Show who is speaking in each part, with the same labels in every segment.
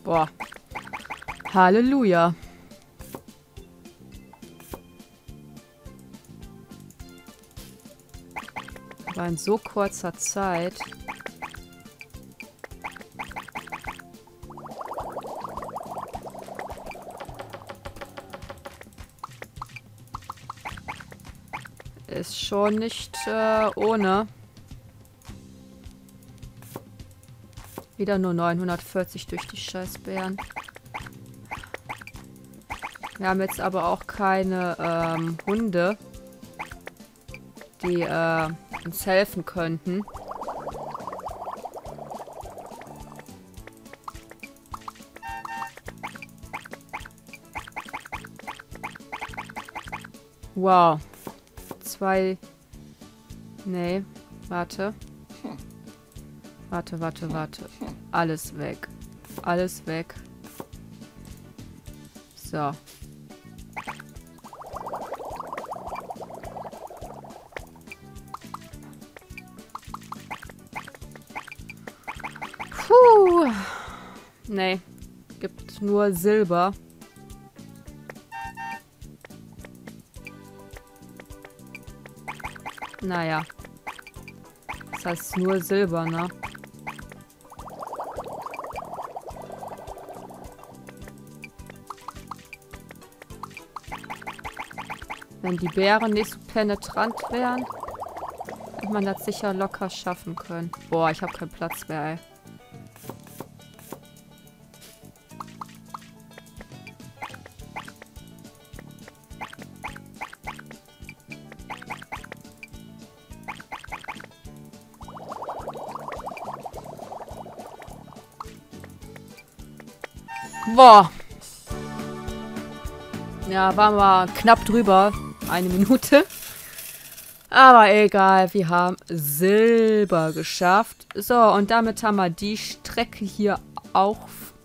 Speaker 1: Boah. Halleluja. Aber in so kurzer Zeit. Ist schon nicht ohne. Wieder nur 940 durch die Scheißbären. Wir haben jetzt aber auch keine Hunde, die uns helfen könnten. Wow. Nee, warte. Warte. Alles weg. Alles weg. So. Puh. Nee. Gibt nur Silber. Naja. Das heißt nur Silber, ne? Wenn die Beeren nicht so penetrant wären, hätte man das sicher locker schaffen können. Boah, ich habe keinen Platz mehr, ey. Boah. Ja, waren wir knapp drüber. 1 Minute. Aber egal, wir haben Silber geschafft. So, und damit haben wir die Strecke hier auch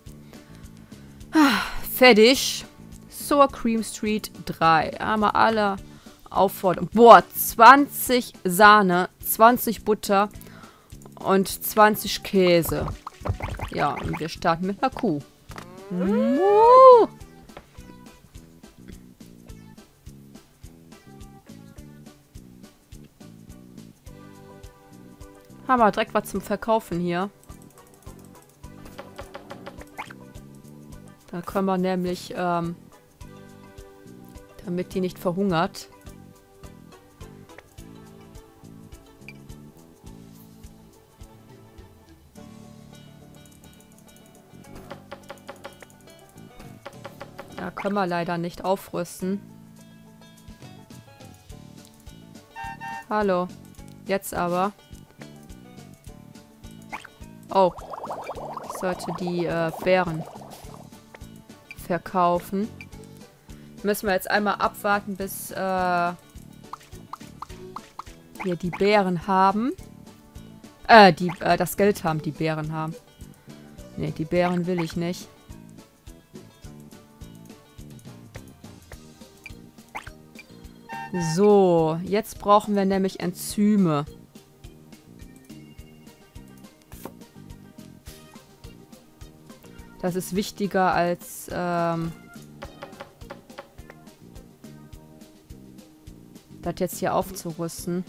Speaker 1: fertig. Sour Cream Street 3. Haben wir alle Aufforderungen. Boah, 20 Sahne, 20 Butter und 20 Käse. Ja, und wir starten mit einer Kuh. Haben wir direkt was zum Verkaufen hier. Da können wir nämlich, damit die nicht verhungert. Da können wir leider nicht aufrüsten. Hallo. Jetzt aber. Oh. Ich sollte die Beeren verkaufen. Müssen wir jetzt einmal abwarten, bis wir die Beeren haben. Das Geld haben, die Beeren haben. Ne, die Beeren will ich nicht. So, jetzt brauchen wir nämlich Enzyme. Das ist wichtiger als das jetzt hier aufzurüsten.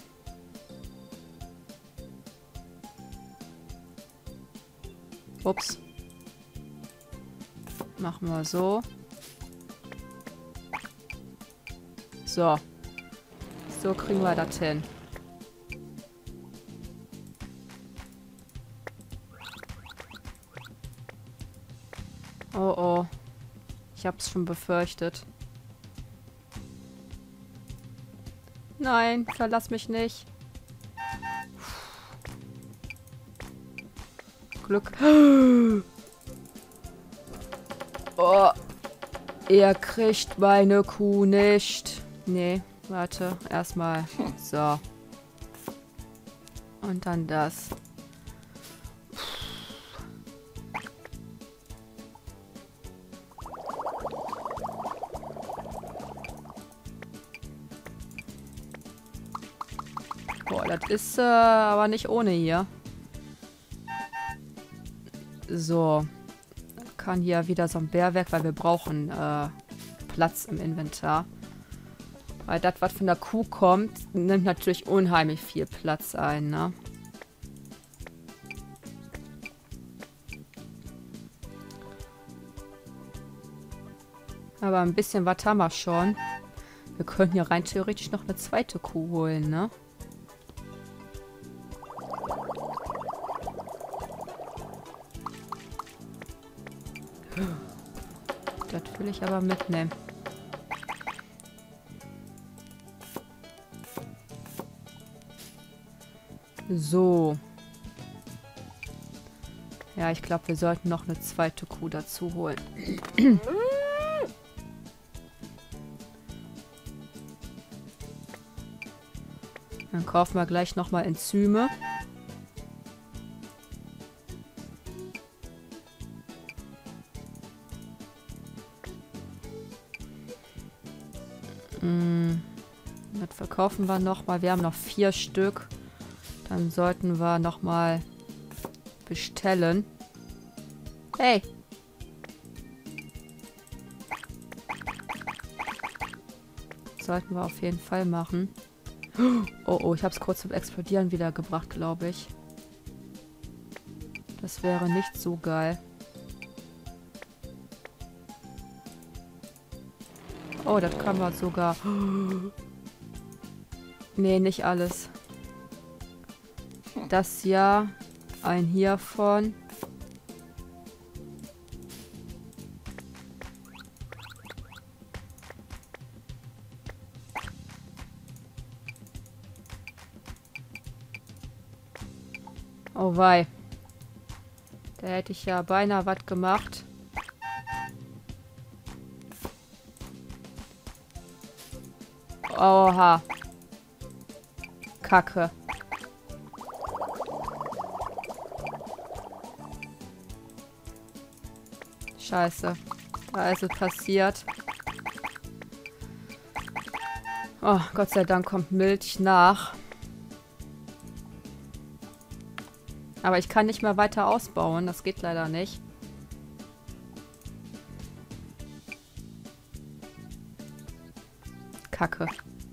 Speaker 1: Ups. Machen wir so. So. So kriegen wir das hin. Oh oh. Ich hab's schon befürchtet. Nein, verlass mich nicht. Glück. Oh. Ihr kriegt meine Kuh nicht. Nee, warte. Erstmal. So. Und dann das. Boah, das ist aber nicht ohne hier. So. kann hier wieder so ein Bär weg, weil wir brauchen Platz im Inventar. Weil das, was von der Kuh kommt, nimmt natürlich unheimlich viel Platz ein, ne? Aber ein bisschen was haben wir schon. Wir könnten ja rein theoretisch noch eine zweite Kuh holen, ne? Das will ich aber mitnehmen. So. Ja, ich glaube, wir sollten noch eine zweite Kuh dazu holen. Dann kaufen wir gleich nochmal Enzyme. Das verkaufen wir nochmal. Wir haben noch 4 Stück. Dann sollten wir nochmal bestellen. Hey! Sollten wir auf jeden Fall machen. Oh, oh, ich habe es kurz zum Explodieren wieder gebracht, glaube ich. Das wäre nicht so geil. Oh, das kann man sogar... Nee, nicht alles. Das ja. Ein hiervon. Oh wei. Da hätte ich ja beinahe was gemacht. Oha. Kacke. Scheiße. Da ist es passiert. Oh, Gott sei Dank kommt Milch nach. Aber ich kann nicht mehr weiter ausbauen. Das geht leider nicht. Kacke.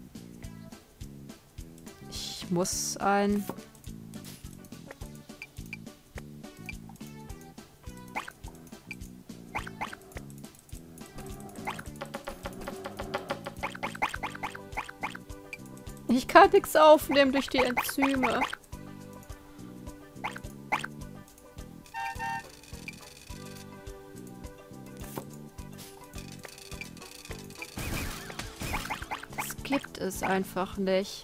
Speaker 1: Ich muss ein... Ich kann nichts aufnehmen durch die Enzyme. Das gibt es einfach nicht.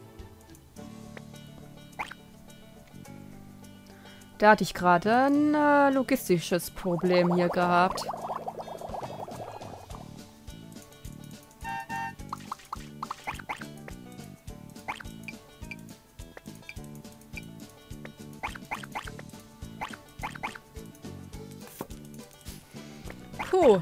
Speaker 1: Da hatte ich gerade ein logistisches Problem hier gehabt. Puh.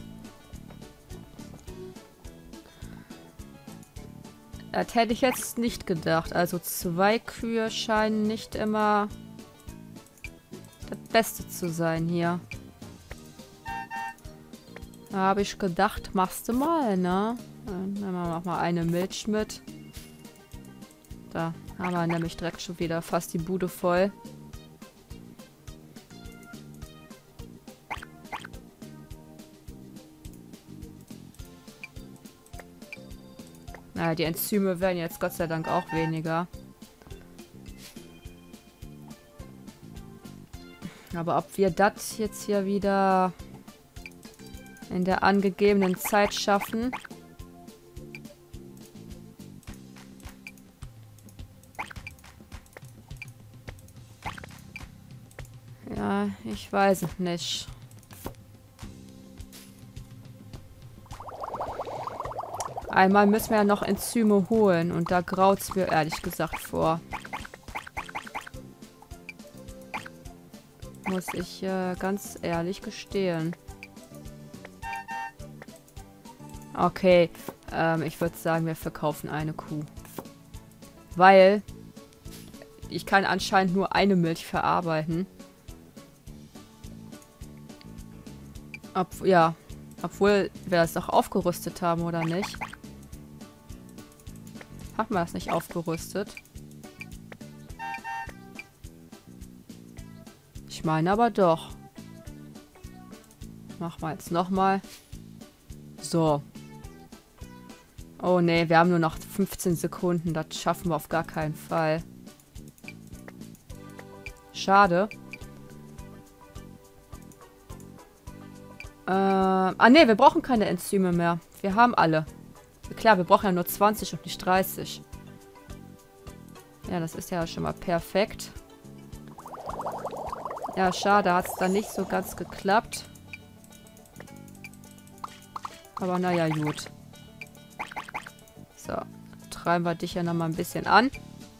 Speaker 1: Das hätte ich jetzt nicht gedacht. Also 2 Kühe scheinen nicht immer das Beste zu sein hier. Da habe ich gedacht, machst du mal, ne? Dann nehmen wir noch mal eine Milch mit. Da haben wir nämlich direkt schon wieder fast die Bude voll. Naja, die Enzyme werden jetzt Gott sei Dank auch weniger. Aber ob wir das jetzt hier wieder in der angegebenen Zeit schaffen... Ja, ich weiß es nicht. Einmal müssen wir ja noch Enzyme holen und da graut es mir ehrlich gesagt vor. Muss ich ganz ehrlich gestehen. Okay, ich würde sagen, wir verkaufen eine Kuh. Weil ich kann anscheinend nur eine Milch verarbeiten. Ja. Obwohl wir das doch aufgerüstet haben, oder nicht? Haben wir das nicht aufgerüstet? Ich meine aber doch. Machen wir jetzt nochmal. So. Oh nee, wir haben nur noch 15 Sekunden. Das schaffen wir auf gar keinen Fall. Schade. Nee, wir brauchen keine Enzyme mehr. Wir haben alle. Klar, wir brauchen ja nur 20 und nicht 30. Ja, das ist ja schon mal perfekt. Ja, schade, hat es dann nicht so ganz geklappt. Aber naja, gut. So, treiben wir dich ja nochmal ein bisschen an.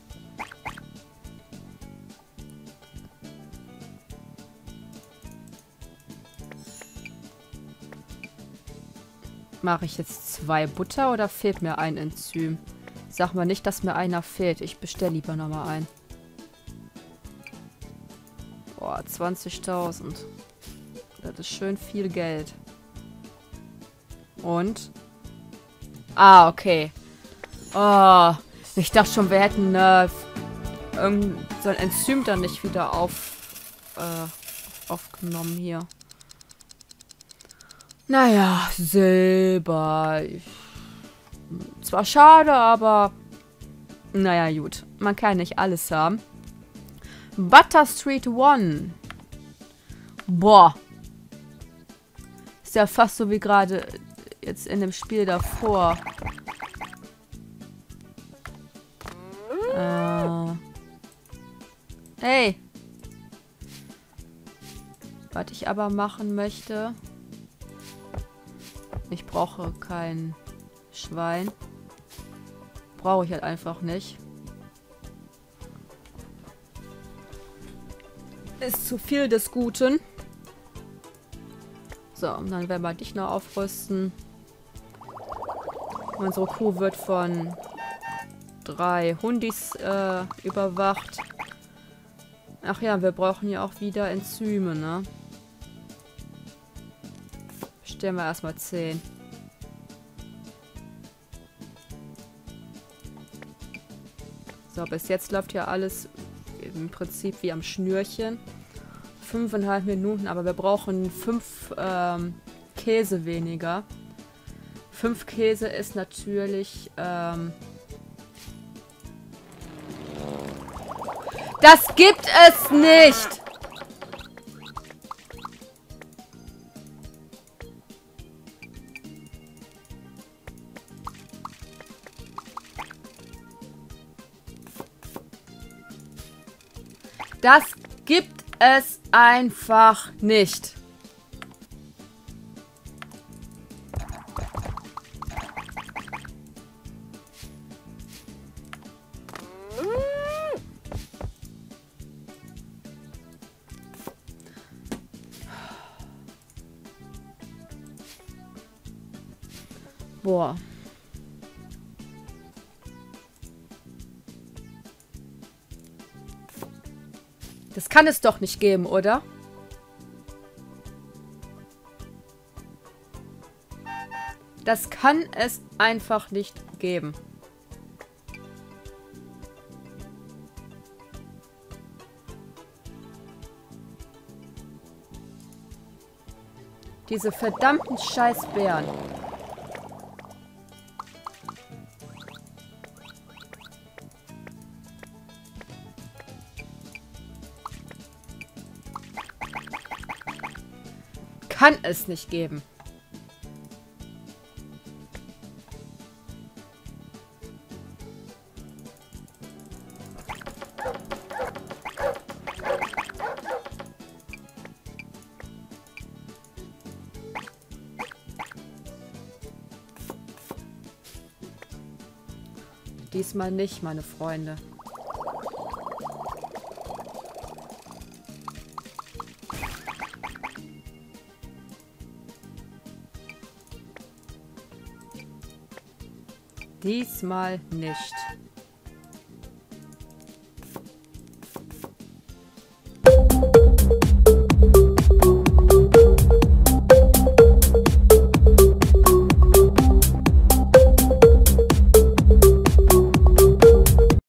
Speaker 1: Mache ich jetzt 2 Butter oder fehlt mir ein Enzym? Sag mal nicht, dass mir einer fehlt. Ich bestelle lieber nochmal ein. Boah, 20.000. Das ist schön viel Geld. Und? Ah, okay. Oh, ich dachte schon, wir hätten irgend so ein Enzym dann nicht wieder aufgenommen hier. Naja, Silber. Zwar schade, aber naja, gut. Man kann nicht alles haben. Butter Street 1. Boah. Ist ja fast so wie gerade jetzt in dem Spiel davor. Hey. Was ich aber machen möchte. Ich brauche kein Schwein. Brauche ich halt einfach nicht. Ist zu viel des Guten. So, und dann werden wir dich noch aufrüsten. Unsere Kuh wird von 3 Hundis überwacht. Ach ja, wir brauchen ja auch wieder Enzyme, ne? Stellen wir erstmal 10. So, bis jetzt läuft ja alles im Prinzip wie am Schnürchen. 5,5 Minuten, aber wir brauchen 5 Käse weniger. 5 Käse ist natürlich... Das gibt es nicht! Das gibt es einfach nicht. Boah. Das kann es doch nicht geben, oder? Das kann es einfach nicht geben. Diese verdammten Scheißbären. Kann es nicht geben. Diesmal nicht, meine Freunde. Diesmal nicht.